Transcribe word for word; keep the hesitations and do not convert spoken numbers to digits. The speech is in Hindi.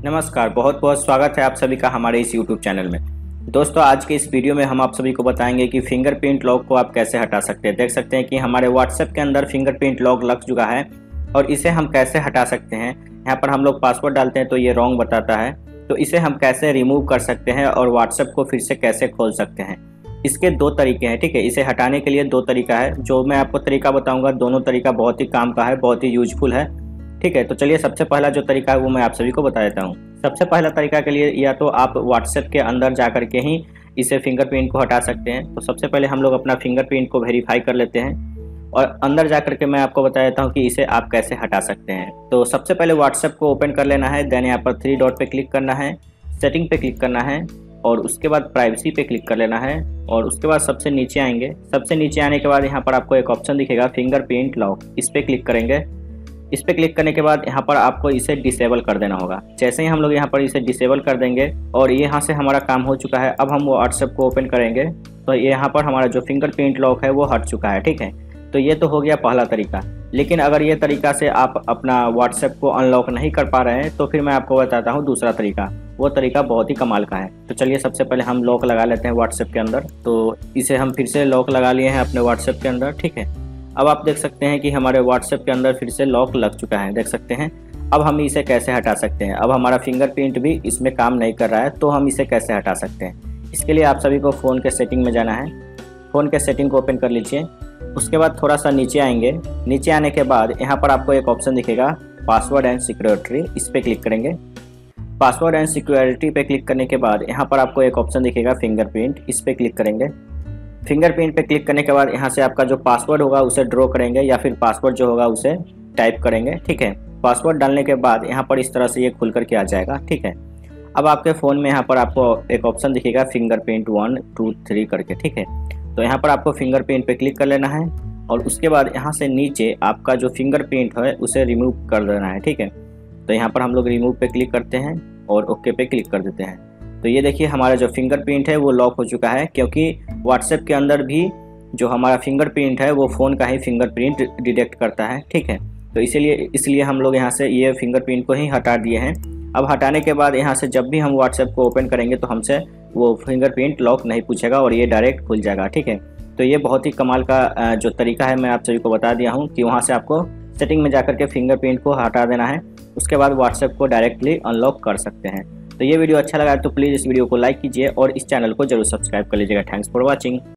नमस्कार, बहुत बहुत स्वागत है आप सभी का हमारे इस यूट्यूब चैनल में। दोस्तों, आज के इस वीडियो में हम आप सभी को बताएंगे कि फिंगरप्रिंट लॉक को आप कैसे हटा सकते हैं। देख सकते हैं कि हमारे व्हाट्सएप के अंदर फिंगरप्रिंट लॉक लग चुका है और इसे हम कैसे हटा सकते हैं। यहाँ पर हम लोग पासवर्ड डालते हैं तो ये रॉन्ग बताता है, तो इसे हम कैसे रिमूव कर सकते हैं और व्हाट्सएप को फिर से कैसे खोल सकते हैं। इसके दो तरीके हैं, ठीक है। इसे हटाने के लिए दो तरीका है, जो मैं आपको तरीका बताऊँगा दोनों तरीका बहुत ही काम का है, बहुत ही यूजफुल है, ठीक है। तो चलिए, सबसे पहला जो तरीका है वो मैं आप सभी को बता देता हूँ। सबसे पहला तरीका के लिए या तो आप व्हाट्सएप के अंदर जा कर के ही इसे फिंगरप्रिंट को हटा सकते हैं। तो सबसे पहले हम लोग अपना फिंगरप्रिंट को वेरीफाई कर लेते हैं और अंदर जा कर के मैं आपको बता देता हूँ कि इसे आप कैसे हटा सकते हैं। तो सबसे पहले व्हाट्सएप को ओपन कर लेना है, देन यहाँ पर थ्री डॉट पे क्लिक करना है, सेटिंग पे क्लिक करना है और उसके बाद प्राइवेसी पे क्लिक कर लेना है और उसके बाद सबसे नीचे आएंगे। सबसे नीचे आने के बाद यहाँ पर आपको एक ऑप्शन दिखेगा फिंगरप्रिंट लॉक, इस पर क्लिक करेंगे। इस पर क्लिक करने के बाद यहाँ पर आपको इसे डिसेबल कर देना होगा। जैसे ही हम लोग यहाँ पर इसे डिसेबल कर देंगे और यहाँ से हमारा काम हो चुका है। अब हम व्हाट्सएप को ओपन करेंगे तो यहाँ पर हमारा जो फिंगरप्रिंट लॉक है वो हट चुका है, ठीक है। तो ये तो हो गया पहला तरीका। लेकिन अगर ये तरीका से आप अपना व्हाट्सएप को अनलॉक नहीं कर पा रहे हैं तो फिर मैं आपको बताता हूँ दूसरा तरीका। वो तरीका बहुत ही कमाल का है। तो चलिए, सबसे पहले हम लॉक लगा लेते हैं व्हाट्सएप के अंदर। तो इसे हम फिर से लॉक लगा लिए हैं अपने व्हाट्सएप के अंदर, ठीक है। अब आप देख सकते हैं कि हमारे व्हाट्सएप के अंदर फिर से लॉक लग चुका है, देख सकते हैं। अब हम इसे कैसे हटा सकते हैं। अब हमारा फिंगरप्रिंट भी इसमें काम नहीं कर रहा है, तो हम इसे कैसे हटा सकते हैं। इसके लिए आप सभी को फ़ोन के सेटिंग में जाना है। फ़ोन के सेटिंग को ओपन कर लीजिए। उसके बाद थोड़ा सा नीचे आएंगे। नीचे आने के बाद यहाँ पर आपको एक ऑप्शन दिखेगा पासवर्ड एंड सिक्योरिटी, इस पर क्लिक करेंगे। पासवर्ड एंड सिक्योरिटी पे क्लिक करने के बाद यहाँ पर आपको एक ऑप्शन दिखेगा फिंगरप्रिंट, इस पर क्लिक करेंगे। फिंगरप्रिंट पे क्लिक करने के बाद यहाँ से आपका जो पासवर्ड होगा उसे ड्रॉ करेंगे या फिर पासवर्ड जो होगा उसे टाइप करेंगे, ठीक है। पासवर्ड डालने के बाद यहाँ पर इस तरह से ये खुल करके आ जाएगा, ठीक है। अब आपके फ़ोन में यहाँ पर आपको एक ऑप्शन दिखेगा फिंगरप्रिंट वन टू थ्री करके, ठीक है। तो यहाँ पर आपको फिंगरप्रिंट पे क्लिक कर लेना है और उसके बाद यहाँ से नीचे आपका जो फिंगरप्रिंट है उसे रिमूव कर देना है, ठीक है। तो यहाँ पर हम लोग रिमूव पे क्लिक करते हैं और ओके पे क्लिक कर देते हैं। तो ये देखिए, हमारा जो फिंगरप्रिंट है वो लॉक हो चुका है, क्योंकि व्हाट्सएप के अंदर भी जो हमारा फिंगरप्रिंट है वो फ़ोन का ही फिंगरप्रिंट डिटेक्ट करता है, ठीक है। तो इसीलिए इसलिए हम लोग यहाँ से ये फिंगरप्रिंट को ही हटा दिए हैं। अब हटाने के बाद यहाँ से जब भी हम व्हाट्सएप को ओपन करेंगे तो हमसे वो फिंगरप्रिंट लॉक नहीं पूछेगा और ये डायरेक्ट खुल जाएगा, ठीक है। तो ये बहुत ही कमाल का जो तरीका है मैं आप सभी को बता दिया हूँ कि वहाँ से आपको सेटिंग में जाकर के फिंगरप्रिंट को हटा देना है। उसके बाद व्हाट्सएप को डायरेक्टली अनलॉक कर सकते हैं। तो ये वीडियो अच्छा लगा तो प्लीज़ इस वीडियो को लाइक कीजिए और इस चैनल को जरूर सब्सक्राइब कर लीजिएगा। Thanks for watching.